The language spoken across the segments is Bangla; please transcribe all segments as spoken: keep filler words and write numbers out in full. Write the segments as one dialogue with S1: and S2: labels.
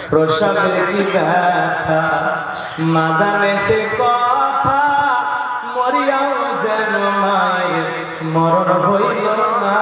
S1: প্রসবের কি ব্যথা মা জানে সে কথা মরিয়াও যেন মায়ের মরণ হইল না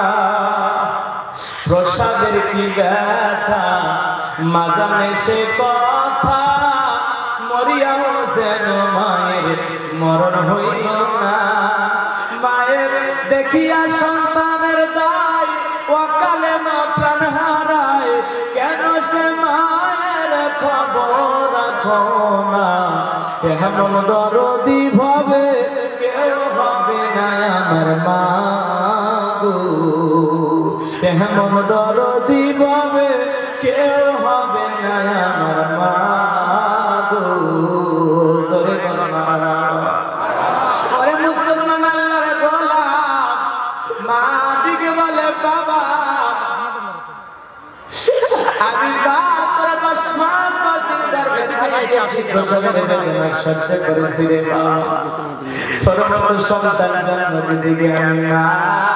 S1: প্রসবের কি ব্যথা মা জানে সে কথা মরিয়াও যেন মায়ের মরণ হইল না মায়ের দেখিয়া সন্তানের দায় অকালে মা প্রাণ হারায় কেন সে মায়ের খবর রাখো না এমন দরদি ভাবে কেউ হবে না আমার মা গো এমন দরদি ভাবে কেউ হবে না আমার মা গো সরে মারা ওরে মুসলমান আল্লাহর গোলাম মা দিকে বলে বাবা আমি বাপ তোরা দশ মাস দশ দিন গর্ভে খাইয়েছি প্রসবের বেদনা সহ্য করেছি রে বাবা তোর মতো সন্তান জন্ম দিতে গিয়ে আমি মা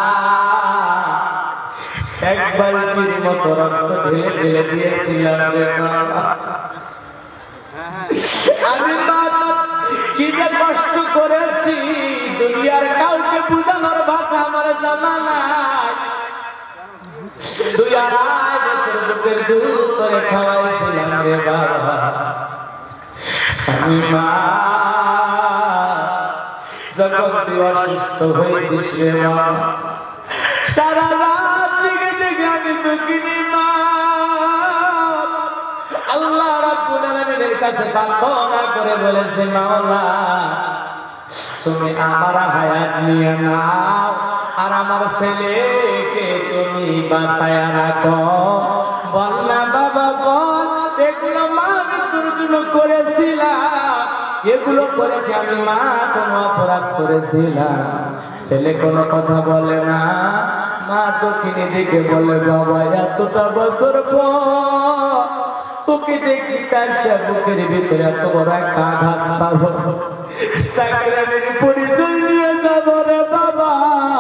S1: এক বালতির মতো রক্ত ঢেলে ঢেলে দিয়েছিলাম রে বাবা আমি মা কি যে কষ্ট করেছি দুনিয়ার কাউকে বুঝানোর ভাষা আমার জানা নাই দুই আড়াই বছর বুকের দুধ করে খাওয়াইছিলাম রে বাবা আমি মা যখন তুই অসুস্থ হয়েছিস রে বাবা সারা রাত জেগে জেগে আমি দুঃখিনী মা আল্লাহ রাব্বুল আলামিনের কাছে প্রার্থনা করে বলেছে মাওলা তুমি আমার হায়াত নিয়ে নাও আর আমার ছেলেকে তুমি বাঁচায়া রাখো বল না বাবা বল এগুলো মা আমি তোর জন্য করেছিলাম এগুলো করে কি আমি মা কোনো অপরাধ করেছিলাম ছেলে কোনো কথা বলে না মা তো কিনে দিকে বলে বাবা এতটা বছর পর তোকে দেখি তার সে বুকের ভিতরে এত বড় একটা আঘাত পাবো সাকরাতের পরিচয় নিয়ে যাবো রে বাবা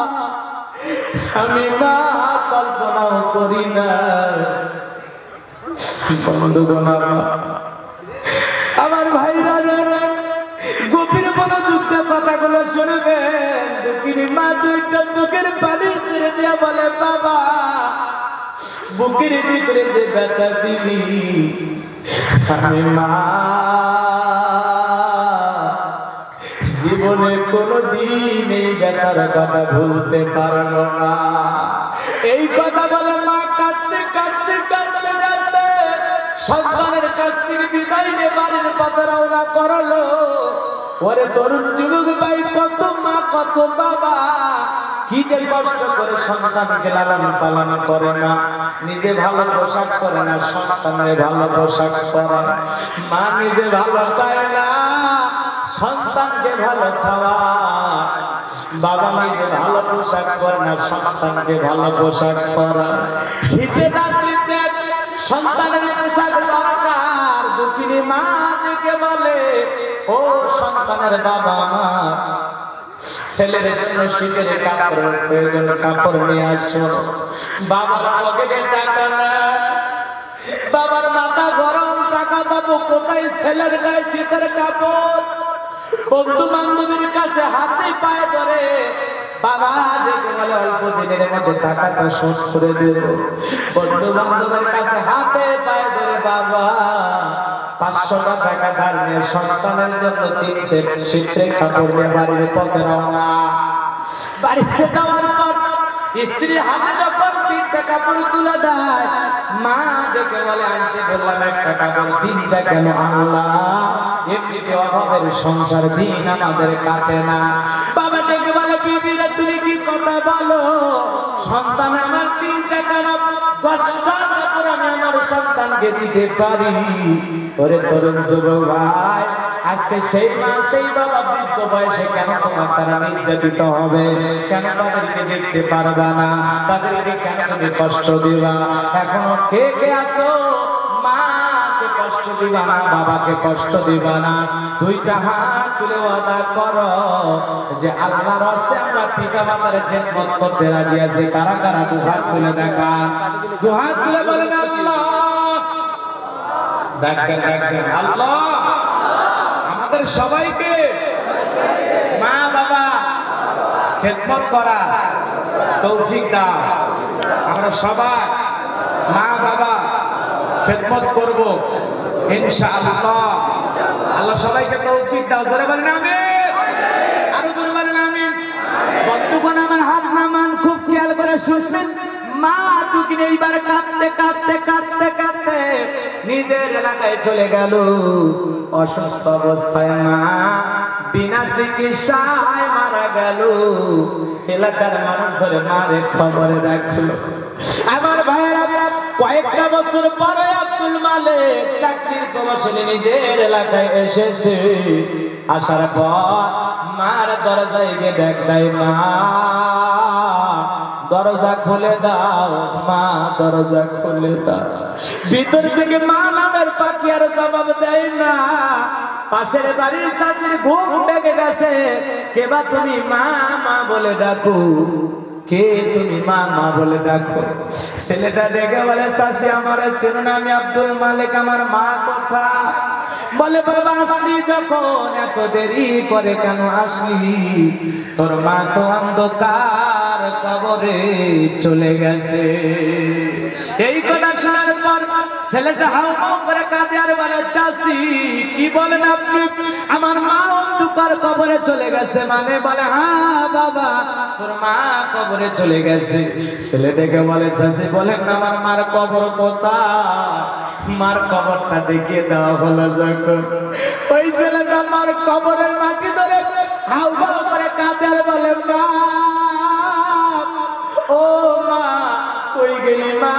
S1: আমি মা কল্পনাও করি না বন্ধুগণ আমার ভাইরা গভীর মনোযুক্ত কথাগুলো শুনবেন দুঃখিনী মা দুইটা চোখের পানি ছেড়ে দিয়া বলে বাবা বুকের ভিতরে যে ব্যথা দিবি আমি মা জীবনে কোনদিন এই ব্যথার কথা ভুলতে পারবো না এই কথা বলে মা কাঁদতে কাঁদতে কাঁদতে কাঁদতে সন্তানের কাছ থেকে বিদায় নিয়ে বাড়ির পথে রওনা করলো ওরে তরুণ যুবক ভাই কত মা কত বাবা কি যে কষ্ট করে সন্তানকে লালন পালন করে না নিজে ভালো পোশাক করে না সন্তানের ভালো পোশাক পরে মা নিজে ভালো পায় না সন্তানকে ভালো খাওয়া বাবা নিজে ভালো পোশাক পরে না সন্তানকে ভালো পোশাক পরা শীতে রাত্রিতে সন্তানের পোশাক দরকার দুঃখিনী মা দিকে বলে ও সন্তানের বাবা আমার ছেলের জন্য শীতের কাপড় প্রয়োজন কাপড় নিয়ে আসছো বাবার পকেটে টাকা নেই বাবার মাথা গরম টাকা পাবো কোথায় ছেলের গায়ে শীতের কাপড় বন্ধু বান্ধবীর কাছে হাতে পায়ে ধরে বাবা দেখে বলে অল্প দিনের মধ্যে টাকাটা শোধ করে দেব বন্ধু বান্ধবের কাছে হাতে পায়ে ধরে বাবা পাঁচশো টাকা ধার নিয়ে সন্তানের জন্য তিন সেট শীতের কাপড় নিয়ে বাড়ির পথে রওনা বাড়িতে যাওয়ার পর স্ত্রীর হাতে যখন তিনটা কাপড় তুলে দেয় মা দেখে বলে আনতে বললাম একটা কাপড় তিনটা কেন আনলাম এমনিতে অভাবের সংসার দিন আমাদের কাটে না বাবা দেখে বলে বিবিরা তুমি কি কথা বলো সন্তান আমার তিনটা কেন দশটা কাপড় আমি আমার সন্তানকে দিতে পারি ওরে তরুণ যুবক ভাই আজকে সেই মা সেই বাবা বৃদ্ধ বয়সে কেন তোমার তারা নির্যাতিত হবে কেন তাদেরকে দেখতে পারবা না তাদেরকে কেন তুমি কষ্ট দিবা এখনো কে কে আছো মাকে কষ্ট দিবা না বাবাকে কষ্ট দিবা না দুইটা হাত তুলে ওয়াদা করো যে আল্লাহর রাস্তে আমরা পিতা মাতার খেদমত করতে রাজি আছি কারা কারা দু হাত তুলে দেখা দু হাত তুলে বলেন আল্লাহ ডাকবেন ডাকবেন আল্লাহ আমাদের সবাইকে মা বাবা খেদমত করা তৌফিক দাও। আমরা সবাই মা বাবা খেদমত করব ইনশাআল্লাহ। আল্লাহ সবাইকে তৌফিক দাও। জোরে বলেন আমিন, আরো জোরে বলেন আমিন। বন্ধুগণ আমার হাত নামান, খুব খেয়াল করে শুনবেন। মা দুদিন এইবার কাঁদতে কাঁদতে কাঁদতে কাঁদতে নিজের এলাকায় চলে গেল। অসুস্থ অবস্থায় মা বিনা চিকিৎসায় মারা গেল। এলাকার মানুষ ধরে মারে খবরে রাখলো। আমার ভাইয়েরা কয়েকটা বছর পরে আব্দুল মালিক চাকরির কৌশলে নিজের এলাকায় এসেছে। আসার পর মার দরজায় গিয়ে ডাক দেয়, মা দরজা খুলে দাও, মা দরজা খুলে দাও। ভিতর থেকে মা নামের পাখি আর জবাব দেয় না। পাশের বাড়ির চাচির ঘুম ভেঙে গেছে। কেবা তুমি মা মা বলে ডাকো, কে তুমি মা মা বলে ডাকো। ছেলেটা ডেকে বলে, চাচি আমার চেনো না, আমি আব্দুল মালিক, আমার মা কোথায়? বলে, বাবা আসলি যখন এত দেরি করে কেন আসলি? তোর মা তো অন্ধকার কবরে চলে গেছে। এই কথা শোনার পর ছেলেটা হাউ হাউ করে কাঁদে আর বলে, চাচি কি বলেন আপনি? আমার মা অন্ধকার কবরে চলে গেছে মানে? বলে, হ্যাঁ বাবা তোর মা কবরে চলে গেছে। ছেলে দেখে বলে, চাচি বলেন না আমার মার কবর কোথায়? মার কবরটা দেখিয়ে দেওয়া হলো যখন, ওই ছেলেটা আমার কবরের মাটি ধরে হাউ হাউ করে কাঁদে আর বলে, মা ও মা কই গেলি মা?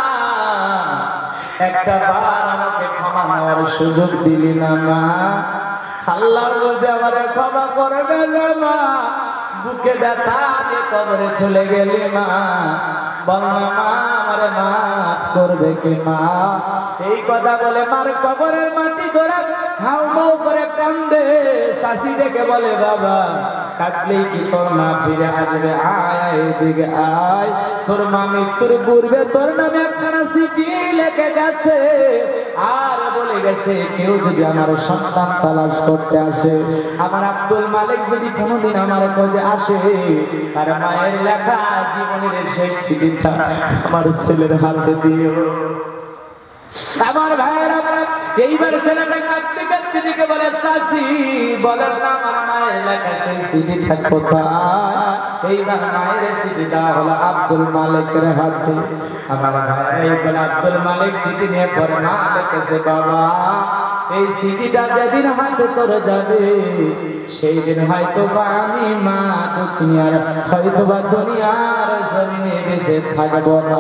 S1: একটা বার আমাকে ক্ষমা নেওয়ার সুযোগ দিলি না মা। আল্লাহ বুঝে আমারে ক্ষমা করবে না মা। বুকে ব্যথা দিয়ে কবরে চলে গেলি মা। বল না মা আমারে মাফ করবে কি মা? এই কথা বলে মার কবরের মাটি ধরে হাউ হাউ করে কান্দে। শাশি দেখে বলে, বাবা কাঁদলেই কি তোর মা ফিরে আসবে? আয় আয় এদিকে আয়। তোর মা মৃত্যুর পূর্বে তোর নামে একখানা চিঠি লিখে গেছে আর বলে গেছে, কেউ যদি আমার সন্তান তালাশ করতে আসে, আমার আব্দুল মালিক যদি কোনোদিন আমার খোঁজে আসে, তার মায়ের লেখা জীবনের শেষ চিঠিটা আমার ছেলের হাতে দিও। আমার ভাইয়েরা এইবার ছেলেটা কাঁদতে কাঁদতে দিকে বলে, চাচি বলেন না আমার মায়ের লেখা সেই চিঠিটা কোথায়? এইবার মায়ের চিঠিটা হলো আব্দুল মালিকের হাতে। আমার ভাইয়েরা এইবার আব্দুল মালিক চিঠি নিয়ে পরে মা লিখেছে, বাবা এই চিঠিটা যেদিন হাতে তোর যাবে সেই দিন হয়তো বা আমি মা দুনিয়ার হয়তো বা দুনিয়ার জমিনে বেঁচে থাকবো না।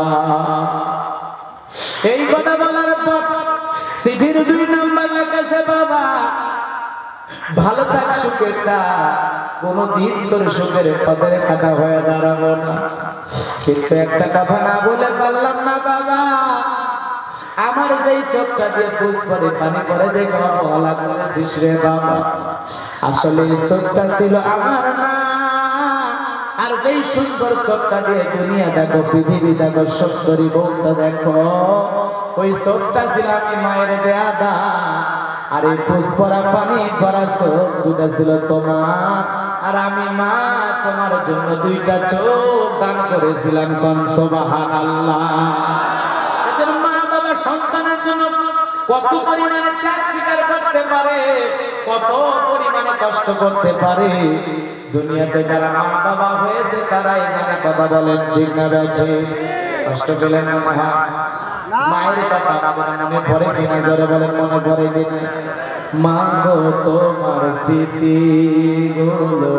S1: এই কথা বলার পর চিঠির দুই নম্বর লেখেছে, বাবা ভালো থাক সুখে থাক, কোনদিন তোর সুখের পথের কাটা হয়ে দাঁড়াবো না। কিন্তু একটা কথা না বলে পারলাম না বাবা, আমার যেই চোখটা দিয়ে বুঝ পরে পানি পরে দেখো বলা করেছিস রে বাবা, আসলে এই চোখটা ছিল আমার না। আর যেই সুন্দর চোখটা দিয়ে দুনিয়া দেখো, পৃথিবী দেখো, সুন্দরী বউটা দেখো, ওই চোখটা ছিল আমি মায়ের দেয়া দান। আর এই পুষ্পরা পানি ভরা চোখ দুটা ছিল তোমার। আর আমি মা তোমার জন্য দুইটা চোখ দান করেছিলাম। কোন সুবহানাল্লাহ। এদের মা বাবা সন্তানের জন্য কত পরিমাণে ত্যাগ স্বীকার করতে পারে, কত পরিমাণে কষ্ট করতে পারে। দুনিয়াতে যারা মা বাবা হয়েছে তারাই জানে। কথা বলেন ঠিক না বেঠে? কষ্ট পেলেন না মা? মায়ের কথা আমার মনে পড়ে কিনা? জোরে বলেন মনে পড়ে কিনা? মা গো তোমার স্মৃতি গুলো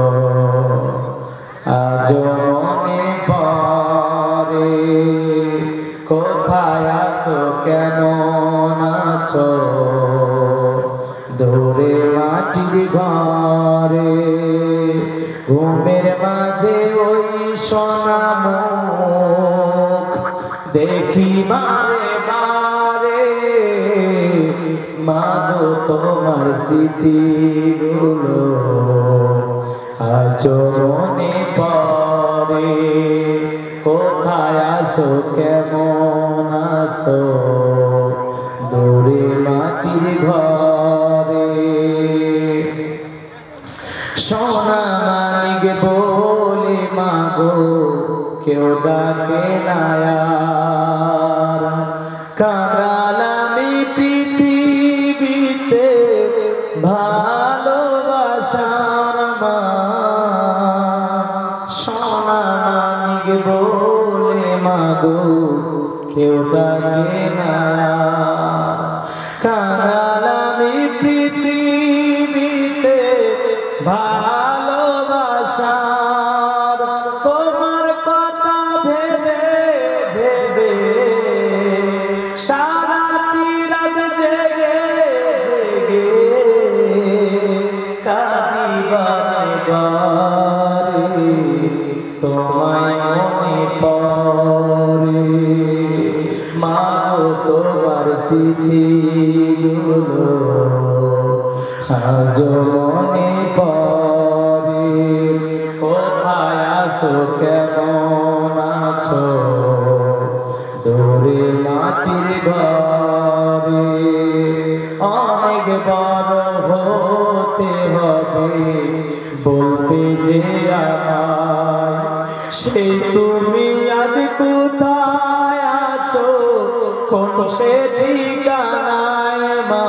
S1: আজ মনে পড়ে, কোথায় আছো কেমন আছো দূরে মাটির ঘরে, ঘুমের মাঝে ওই সোনা মুখ দেখি বারে বারে, মা গো তোমার স্মৃতিগুলো আজ মনে পড়ে, কোথায় আছো কেমন আছো দূরে মাটির ঘরে সোনা মানিক বলে মাগো কেউ ডাকে না আর কাঙালামি পৃথিবীতে ভালোবাসার মা সোনা মানিক বলে মাগো কেউ ডাকে না কাঙালামি পৃথিবীতে ভালোবাসার তোমার কথা ভেবে ভেবে সারাটি রাত জেগে জেগে কাঁদি বারে বারে তোমায় মনে পড়ে মাগো তোমার স্মৃতিগুলো আজ মনে পড়ে কোথায় আছো কেমন আছো দূরে মাটির ঘরে অনেক বড় হতে হবে বলতে যে আমায় সেই তুমি আজ কোথায় আছো কোন সে ঠিকানায় মা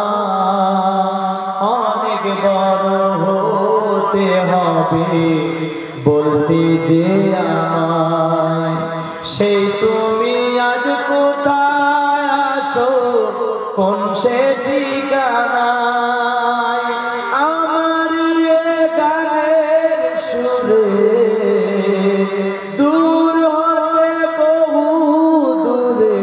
S1: অনেক বড় হতে হবে বলতে যে আমায় সেই তুমি আজ কোথায় আছো কোন সে ঠিকানায় আমার এ গানের সুরে দূর হতে বহু দূরে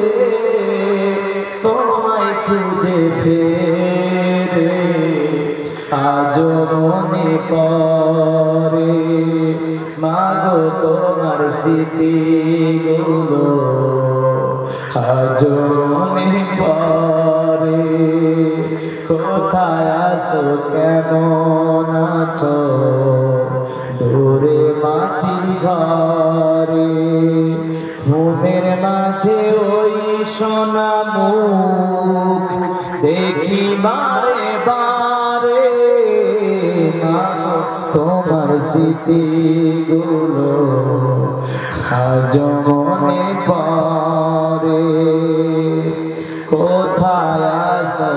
S1: তোমায় খুঁজে ফেরে আজ মনে পড়ে মাগো তোমার স্মৃতিগুলো আজ মনে পড়ে কোথায় আছো কেমন আছো দূরে মাটির ঘরে ঘুমের মাঝে ওই সোনা মুখ দেখি বারে বারে মাগো তোমার স্মৃতিগুলো আজ মনে পড়ে কোথায় আছো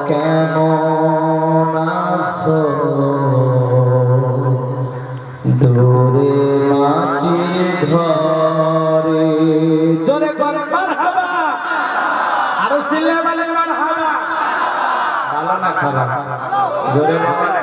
S1: কেমন আছো দূরে মাটির ঘরে জোরে করে মারহাবা আরো সিল্লা বলে মারহাবা ভালো না খারাপ জোরে